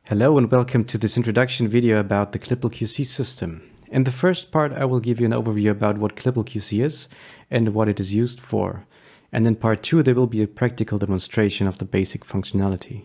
Hello and welcome to this introduction video about the KLIPPEL QC system. In the first part, I will give you an overview about what KLIPPEL QC is and what it is used for. And in part 2, there will be a practical demonstration of the basic functionality.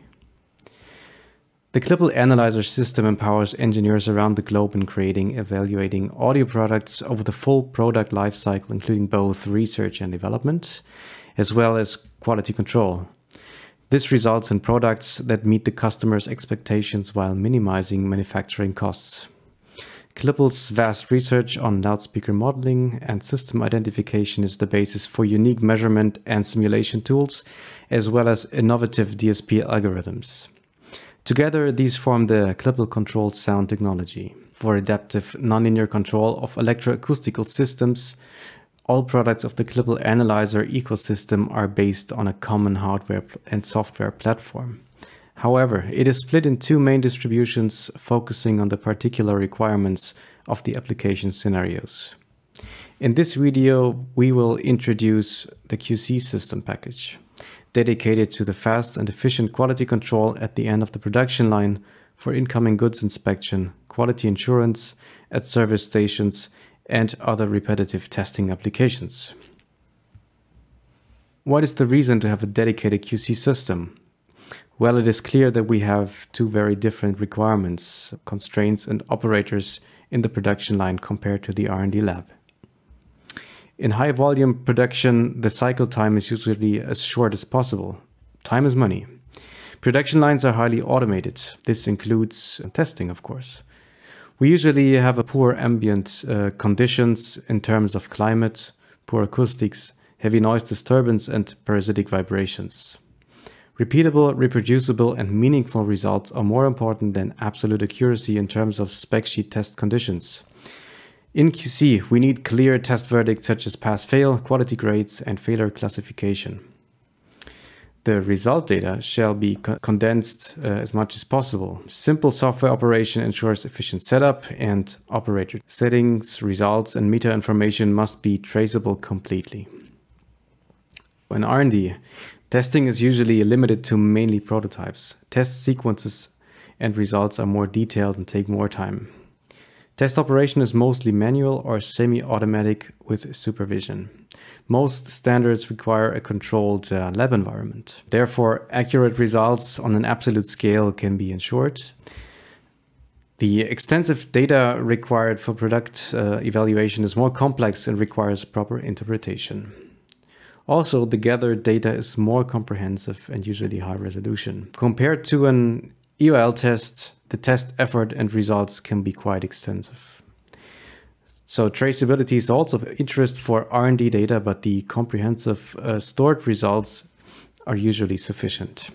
The KLIPPEL Analyzer system empowers engineers around the globe in creating, evaluating audio products over the full product lifecycle, including both research and development, as well as quality control. This results in products that meet the customer's expectations while minimizing manufacturing costs. KLIPPEL's vast research on loudspeaker modeling and system identification is the basis for unique measurement and simulation tools, as well as innovative DSP algorithms. Together, these form the KLIPPEL controlled sound technology. For adaptive nonlinear control of electroacoustical systems, all products of the KLIPPEL Analyzer ecosystem are based on a common hardware and software platform. However, it is split in two main distributions, focusing on the particular requirements of the application scenarios. In this video, we will introduce the QC system package, dedicated to the fast and efficient quality control at the end of the production line for incoming goods inspection, quality assurance at service stations, and other repetitive testing applications. What is the reason to have a dedicated QC system? Well, it is clear that we have two very different requirements, constraints and operators in the production line compared to the R&D lab. In high volume production, the cycle time is usually as short as possible. Time is money. Production lines are highly automated. This includes testing, of course. We usually have a poor ambient conditions in terms of climate, poor acoustics, heavy noise disturbance, and parasitic vibrations. Repeatable, reproducible, and meaningful results are more important than absolute accuracy in terms of spec sheet test conditions. In QC, we need clear test verdicts such as pass-fail, quality grades, and failure classification. The result data shall be condensed as much as possible. Simple software operation ensures efficient setup and operator settings, results, and meta information must be traceable completely. In R&D, testing is usually limited to mainly prototypes. Test sequences and results are more detailed and take more time. Test operation is mostly manual or semi-automatic with supervision. Most standards require a controlled lab environment. Therefore, accurate results on an absolute scale can be ensured. The extensive data required for product evaluation is more complex and requires proper interpretation. Also, the gathered data is more comprehensive and usually high resolution. Compared to an EOL test, the test effort and results can be quite extensive. So traceability is also of interest for R&D data, but the comprehensive stored results are usually sufficient.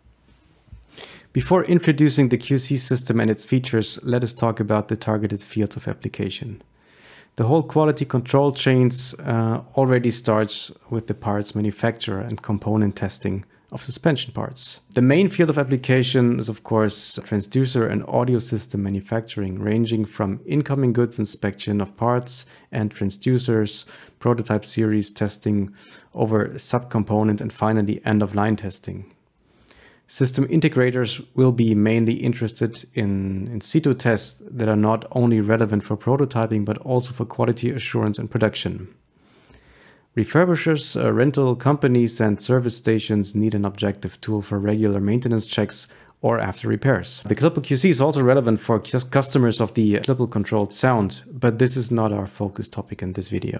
Before introducing the QC system and its features, let us talk about the targeted fields of application. The whole quality control chains already starts with the parts manufacturer and component testing of suspension parts. The main field of application is, of course, transducer and audio system manufacturing, ranging from incoming goods inspection of parts and transducers, prototype series testing over subcomponent, and finally end-of-line testing. System integrators will be mainly interested in situ tests that are not only relevant for prototyping, but also for quality assurance and production. Refurbishers, rental companies, and service stations need an objective tool for regular maintenance checks or after repairs. The KLIPPEL QC is also relevant for customers of the KLIPPEL controlled sound, but this is not our focus topic in this video.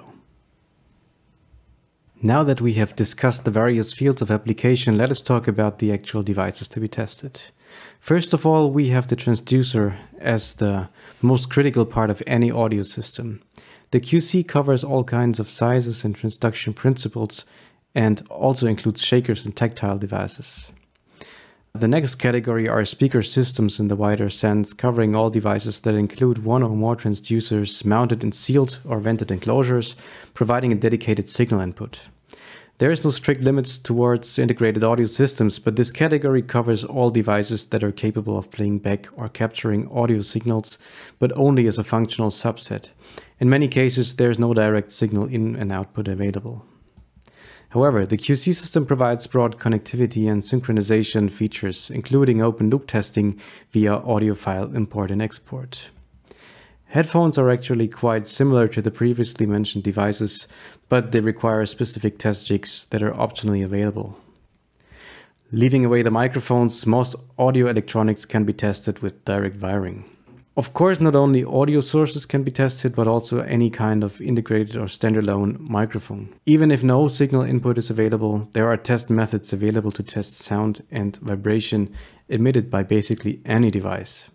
Now that we have discussed the various fields of application, let us talk about the actual devices to be tested. First of all, we have the transducer as the most critical part of any audio system. The QC covers all kinds of sizes and transduction principles and also includes shakers and tactile devices. The next category are speaker systems in the wider sense, covering all devices that include one or more transducers mounted in sealed or vented enclosures, providing a dedicated signal input. There is no strict limits towards integrated audio systems, but this category covers all devices that are capable of playing back or capturing audio signals, but only as a functional subset. In many cases, there is no direct signal in and output available. However, the QC system provides broad connectivity and synchronization features, including open loop testing via audio file import and export. Headphones are actually quite similar to the previously mentioned devices, but they require specific test jigs that are optionally available. Leaving away the microphones, most audio electronics can be tested with direct wiring. Of course, not only audio sources can be tested, but also any kind of integrated or standalone microphone. Even if no signal input is available, there are test methods available to test sound and vibration emitted by basically any device.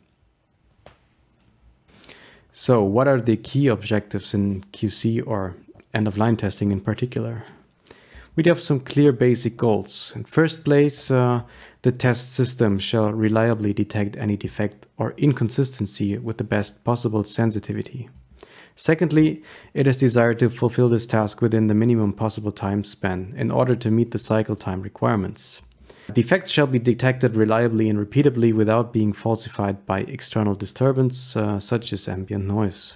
So, what are the key objectives in QC or end-of-line testing in particular? We have some clear basic goals. In first place, the test system shall reliably detect any defect or inconsistency with the best possible sensitivity. Secondly, it is desired to fulfill this task within the minimum possible time span in order to meet the cycle time requirements. Defects shall be detected reliably and repeatably without being falsified by external disturbance, such as ambient noise.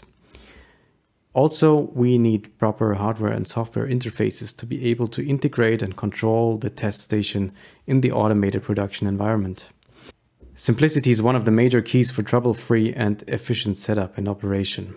Also, we need proper hardware and software interfaces to be able to integrate and control the test station in the automated production environment. Simplicity is one of the major keys for trouble-free and efficient setup and operation.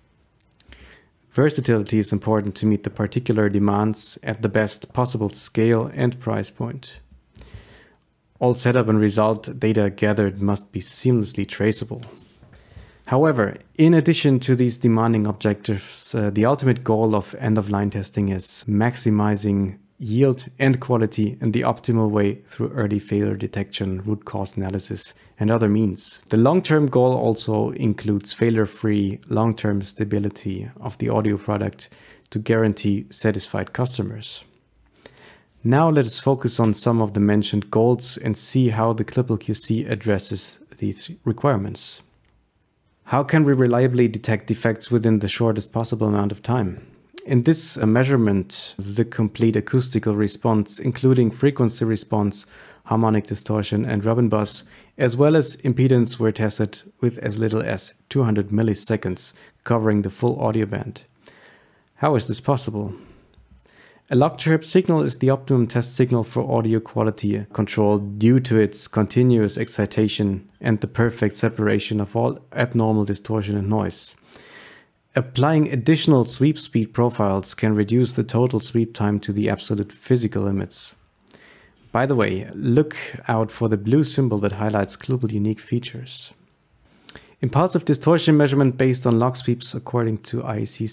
Versatility is important to meet the particular demands at the best possible scale and price point. All setup and result data gathered must be seamlessly traceable. However, in addition to these demanding objectives, the ultimate goal of end-of-line testing is maximizing yield and quality in the optimal way through early failure detection, root cause analysis, and other means. The long-term goal also includes failure-free, long-term stability of the audio product to guarantee satisfied customers. Now let us focus on some of the mentioned goals and see how the KLIPPEL QC addresses these requirements. How can we reliably detect defects within the shortest possible amount of time? In this measurement, the complete acoustical response, including frequency response, harmonic distortion, and Robin-bus, as well as impedance, were tested with as little as 200 milliseconds, covering the full audio band. How is this possible? A log-chirp signal is the optimum test signal for audio quality control due to its continuous excitation and the perfect separation of all abnormal distortion and noise. Applying additional sweep speed profiles can reduce the total sweep time to the absolute physical limits. By the way, look out for the blue symbol that highlights KLIPPEL unique features. Impulsive distortion measurement based on log sweeps according to IEC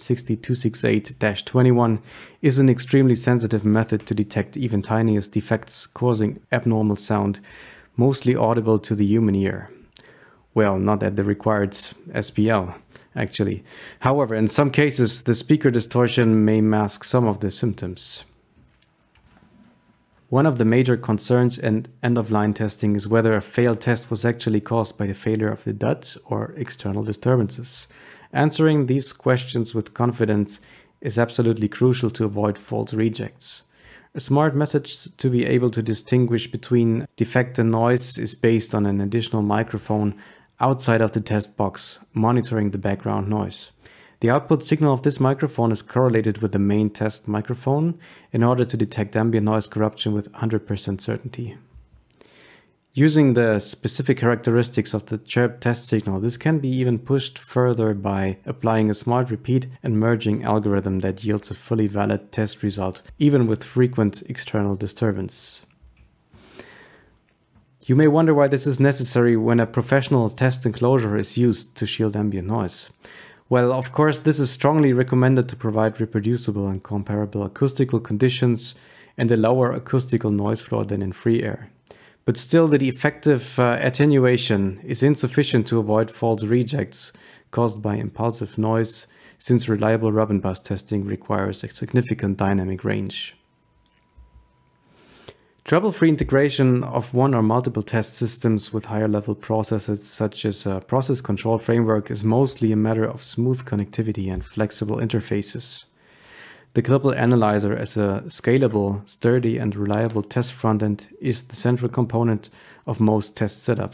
60268-21 is an extremely sensitive method to detect even tiniest defects causing abnormal sound, mostly audible to the human ear. Well, not at the required SPL, actually. However, in some cases, the speaker distortion may mask some of the symptoms. One of the major concerns in end-of-line testing is whether a failed test was actually caused by the failure of the DUT or external disturbances. Answering these questions with confidence is absolutely crucial to avoid false rejects. A smart method to be able to distinguish between defect and noise is based on an additional microphone outside of the test box, monitoring the background noise. The output signal of this microphone is correlated with the main test microphone in order to detect ambient noise corruption with 100% certainty. Using the specific characteristics of the chirp test signal, this can be even pushed further by applying a smart repeat and merging algorithm that yields a fully valid test result, even with frequent external disturbance. You may wonder why this is necessary when a professional test enclosure is used to shield ambient noise. Well, of course, this is strongly recommended to provide reproducible and comparable acoustical conditions and a lower acoustical noise floor than in free air. But still, the effective attenuation is insufficient to avoid false rejects caused by impulsive noise, since reliable Robin-bus testing requires a significant dynamic range. Trouble-free integration of one or multiple test systems with higher-level processes such as a process control framework is mostly a matter of smooth connectivity and flexible interfaces. The KLIPPEL Analyzer as a scalable, sturdy and reliable test frontend is the central component of most test setups.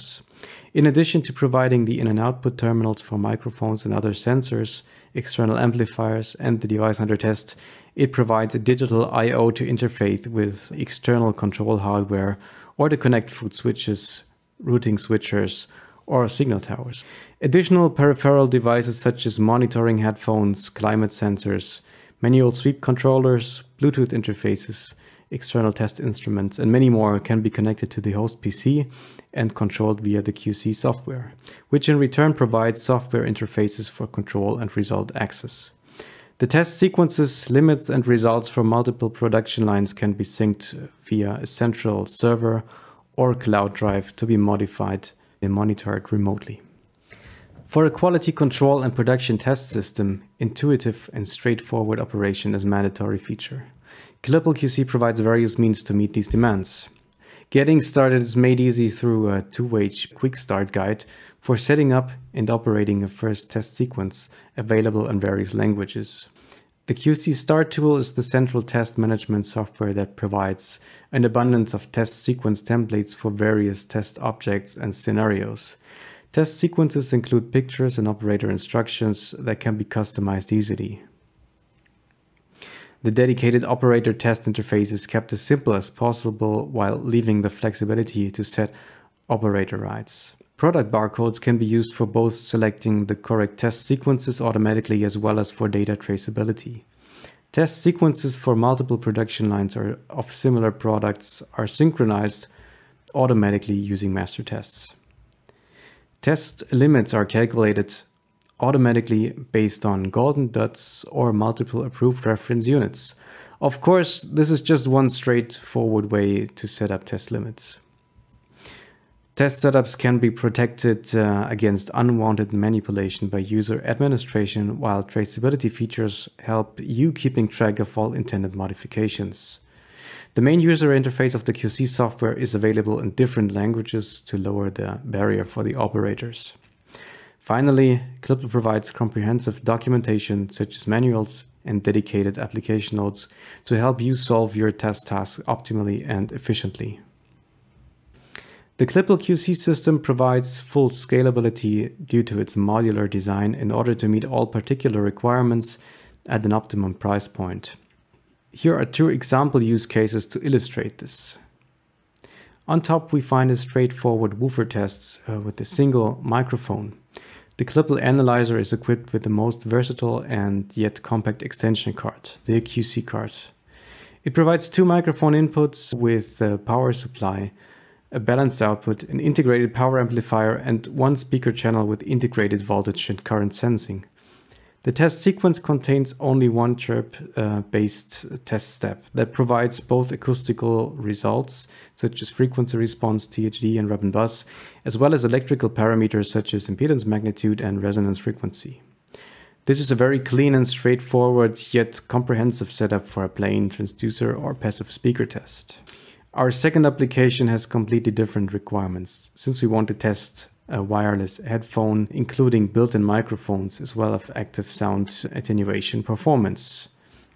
In addition to providing the in- and output terminals for microphones and other sensors, external amplifiers, and the device under test, it provides a digital I/O to interface with external control hardware or to connect foot switches, routing switchers, or signal towers. Additional peripheral devices such as monitoring headphones, climate sensors, manual sweep controllers, Bluetooth interfaces, external test instruments, and many more can be connected to the host PC and controlled via the QC software, which in return provides software interfaces for control and result access. The test sequences, limits, and results from multiple production lines can be synced via a central server or cloud drive to be modified and monitored remotely. For a quality control and production test system, intuitive and straightforward operation is a mandatory feature. KLIPPEL QC provides various means to meet these demands. Getting started is made easy through a two-way quick start guide for setting up and operating a first test sequence available in various languages. The QC Start tool is the central test management software that provides an abundance of test sequence templates for various test objects and scenarios. Test sequences include pictures and operator instructions that can be customized easily. The dedicated operator test interface is kept as simple as possible while leaving the flexibility to set operator rights. Product barcodes can be used for both selecting the correct test sequences automatically as well as for data traceability. Test sequences for multiple production lines or of similar products are synchronized automatically using master tests. Test limits are calculated automatically based on golden dots or multiple approved reference units. Of course, this is just one straightforward way to set up test limits. Test setups can be protected against unwanted manipulation by user administration, while traceability features help you keeping track of all intended modifications. The main user interface of the QC software is available in different languages to lower the barrier for the operators. Finally, KLIPPEL provides comprehensive documentation such as manuals and dedicated application notes to help you solve your test tasks optimally and efficiently. The KLIPPEL QC system provides full scalability due to its modular design in order to meet all particular requirements at an optimum price point. Here are two example use cases to illustrate this. On top, we find a straightforward woofer test with a single microphone. The KLIPPEL analyzer is equipped with the most versatile and yet compact extension card, the QC card. It provides two microphone inputs with a power supply, a balanced output, an integrated power amplifier, and one speaker channel with integrated voltage and current sensing. The test sequence contains only one chirp-based test step that provides both acoustical results, such as frequency response, THD, and rub and buzz, as well as electrical parameters such as impedance magnitude and resonance frequency. This is a very clean and straightforward yet comprehensive setup for a plain transducer or passive speaker test. Our second application has completely different requirements, since we want to test a wireless headphone, including built-in microphones as well as active sound attenuation performance.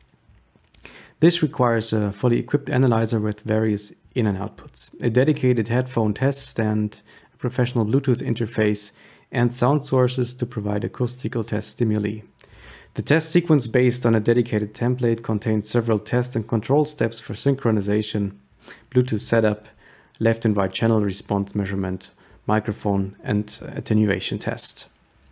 This requires a fully equipped analyzer with various in- and outputs, a dedicated headphone test stand, a professional Bluetooth interface, and sound sources to provide acoustical test stimuli. The test sequence based on a dedicated template contains several test and control steps for synchronization, Bluetooth setup, left and right channel response measurement, microphone, and attenuation test.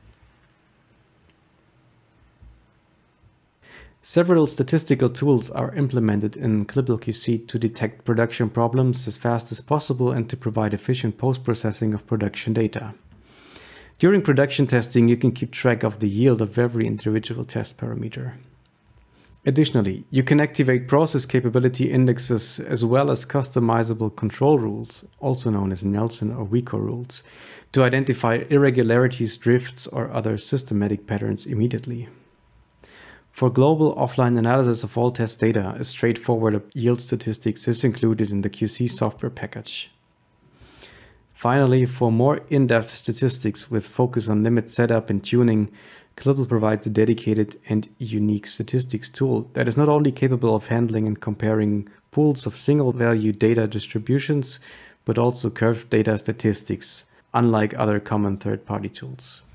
Several statistical tools are implemented in KLIPPEL QC to detect production problems as fast as possible and to provide efficient post-processing of production data. During production testing, you can keep track of the yield of every individual test parameter. Additionally, you can activate process capability indexes as well as customizable control rules, also known as Nelson or WICO rules, to identify irregularities, drifts, or other systematic patterns immediately. For global offline analysis of all test data, a straightforward yield statistics is included in the QC software package. Finally, for more in-depth statistics with focus on limit setup and tuning, KLIPPEL provides a dedicated and unique statistics tool that is not only capable of handling and comparing pools of single-value data distributions, but also curved data statistics unlike other common third-party tools.